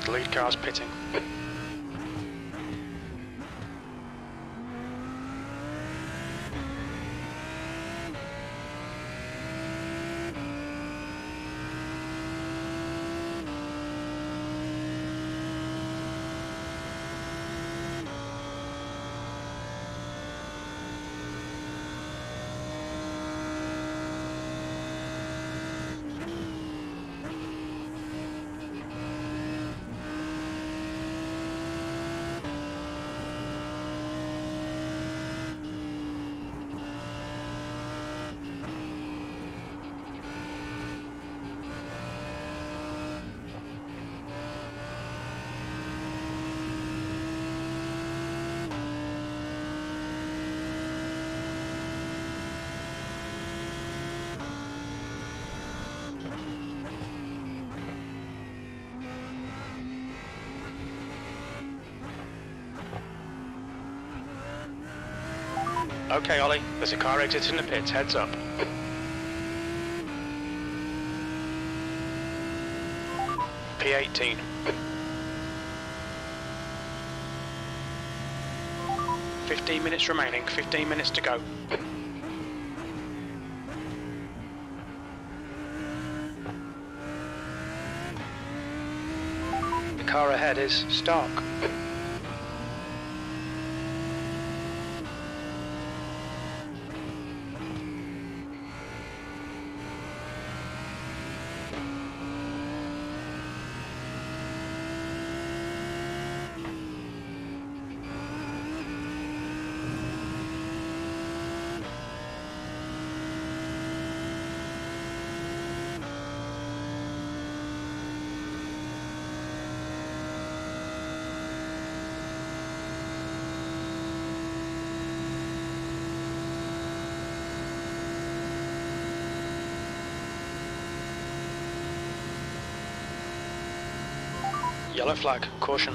The lead car's pitting. Okay, Ollie, there's a car exiting the pits, heads up. P18. "15 minutes remaining, 15 minutes to go. The car ahead is Stark. Yellow flag, caution.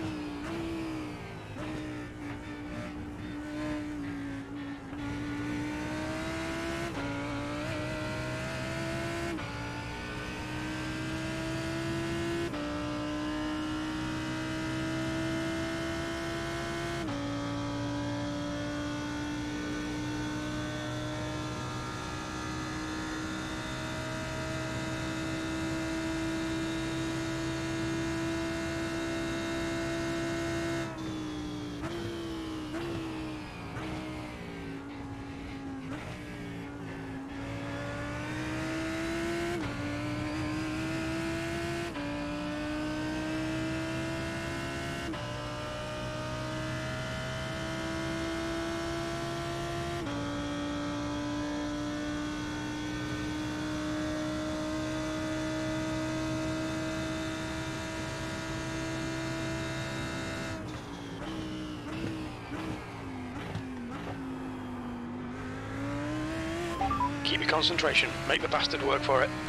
Keep your concentration, make the bastard work for it.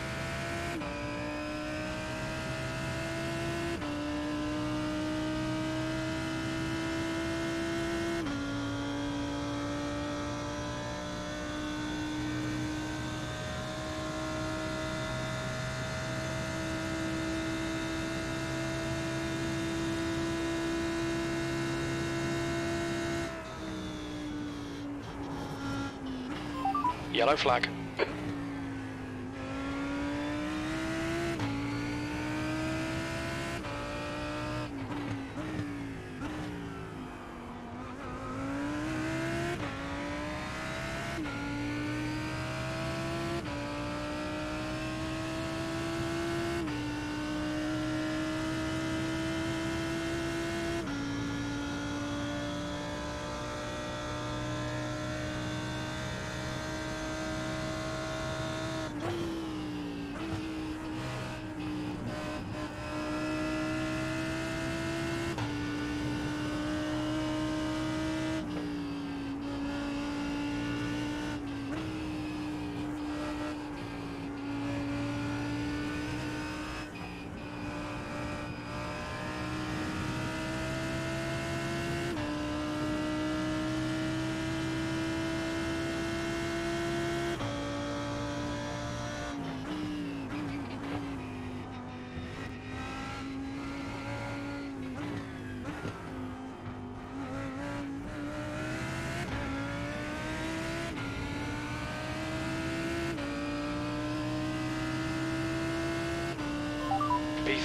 Yellow flag.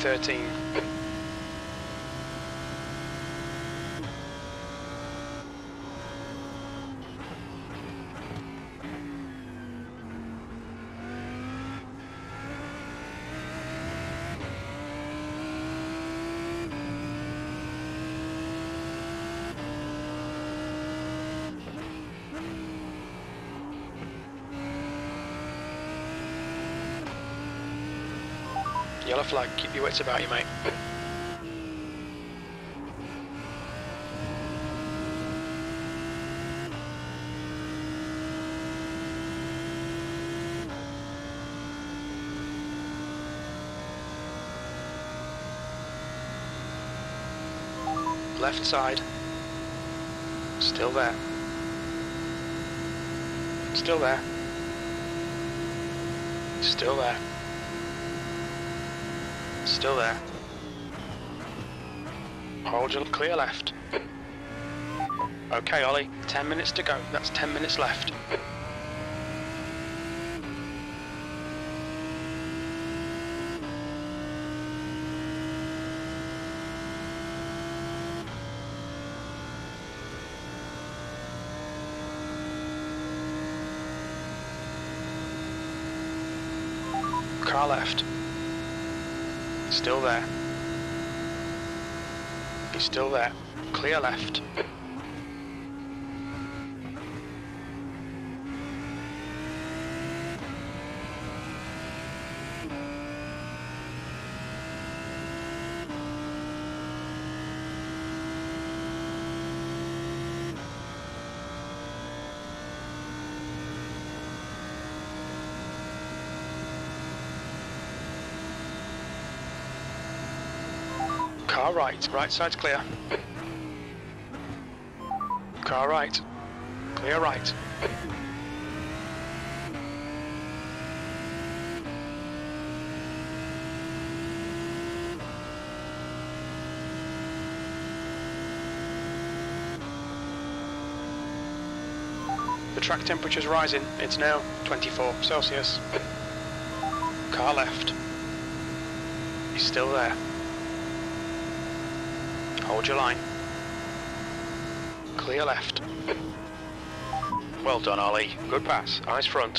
GT13. Yellow flag, keep your wits about you, mate. Left side. Still there. Still there. Still there. Still there. Hold your clear left. Okay, Ollie, 10 minutes to go. That's 10 minutes left. Car left. Still there. He's still there. Clear left. Car right. Right side's clear. Car right. Clear right. The track temperature's rising. It's now 24 Celsius. Car left. He's still there. Hold your line. Clear left. Well done, Ollie. Good pass. Eyes front.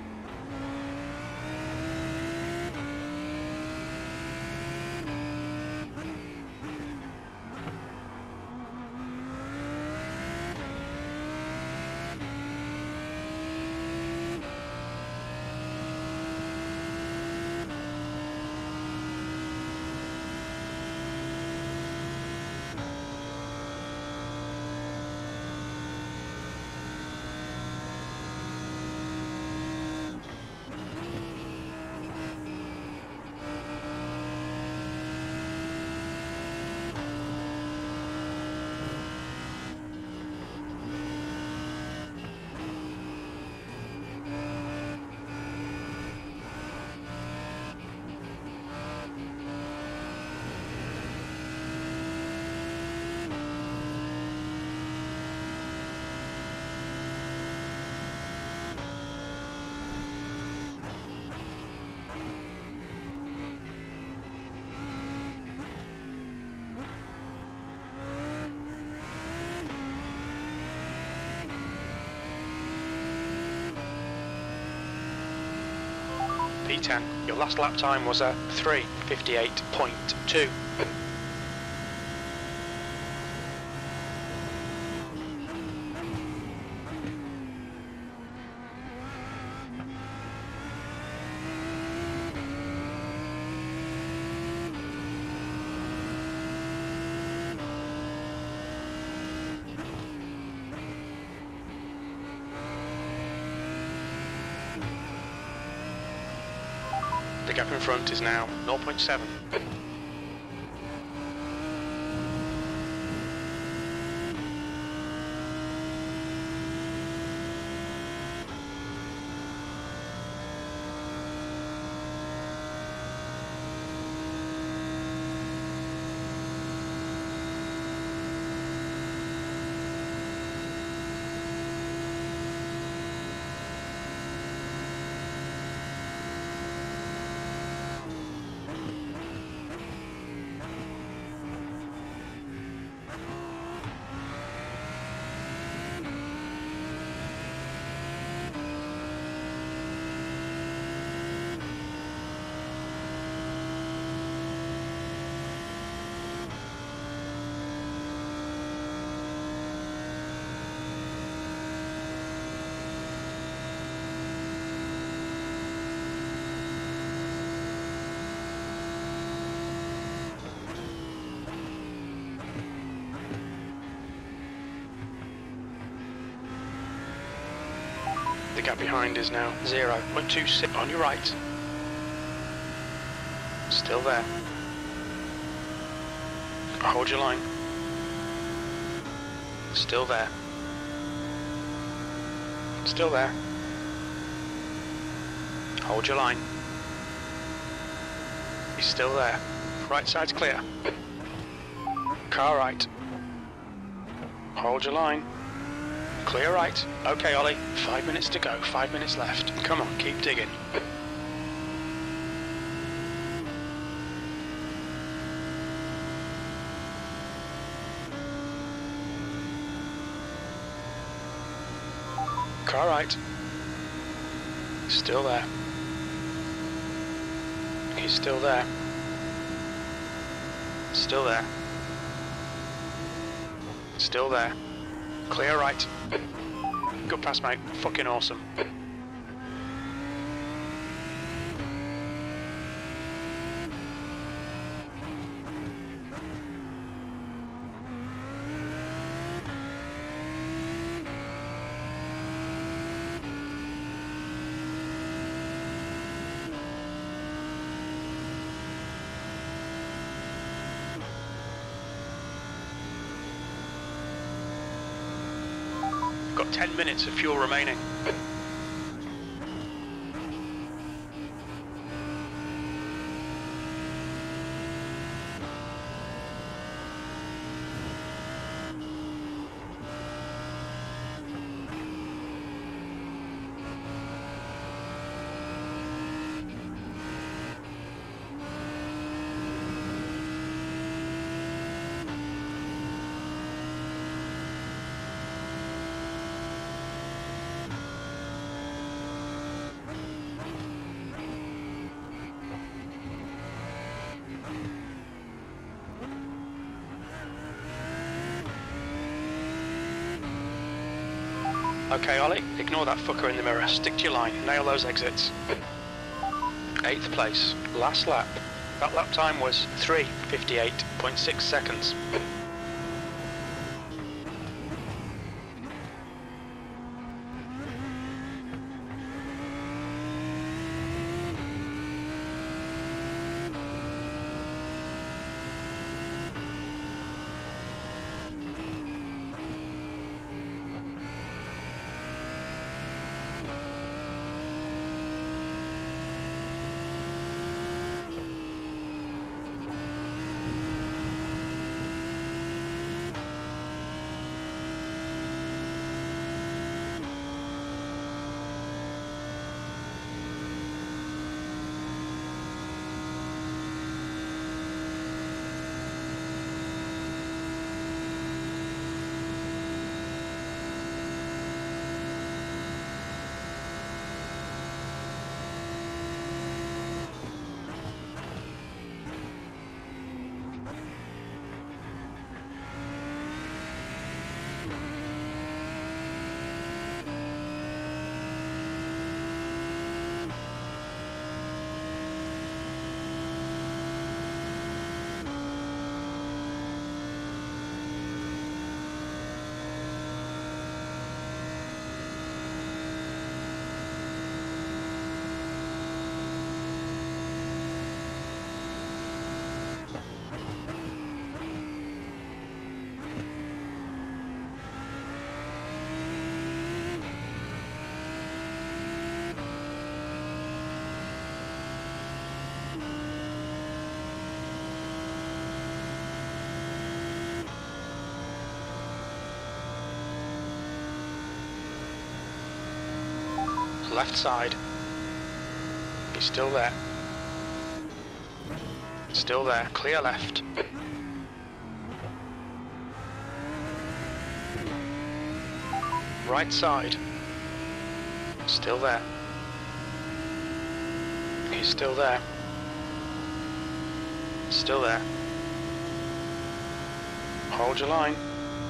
P10. Your last lap time was a 3:58.2. The gap in front is now 0.7. gap behind is now 0.26 on your right. Still there. Hold your line. Still there. Still there. Hold your line. He's still there. Right side's clear. Car right. Hold your line. Clear right. Okay, Ollie. 5 minutes to go. 5 minutes left. Come on, keep digging. Car right. Still there. He's still there. Still there. Still there. Clear right. Good pass, mate. Fucking awesome. Got 10 minutes of fuel remaining. Okay, Ollie, ignore that fucker in the mirror. Stick to your line. Nail those exits. 8th place. Last lap. That lap time was 3:58.6 seconds. Left side. He's still there. Still there. Clear left. Right side. Still there. He's still there. Still there. Hold your line.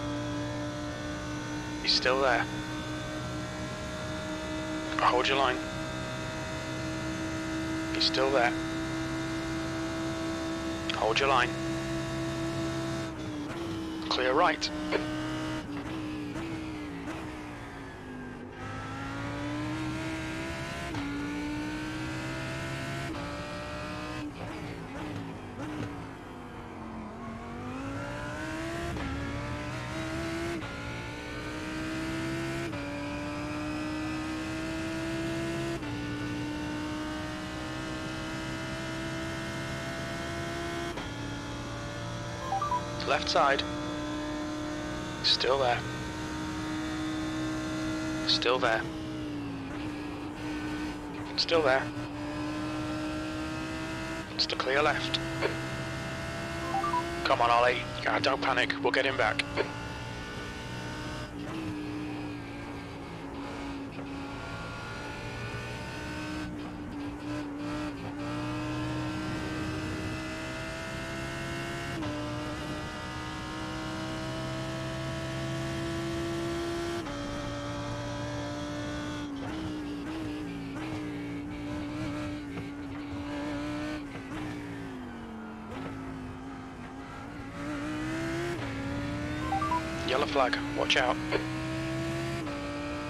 He's still there. Hold your line. He's still there. Hold your line. Clear right. Left side. Still there. Still there. Still there. Still clear left. Come on, Ollie. Don't panic. We'll get him back. Yellow flag, watch out.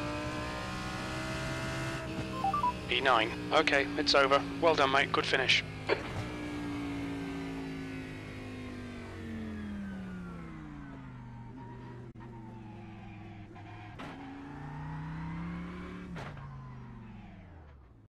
E9. Okay, it's over. Well done, mate. Good finish.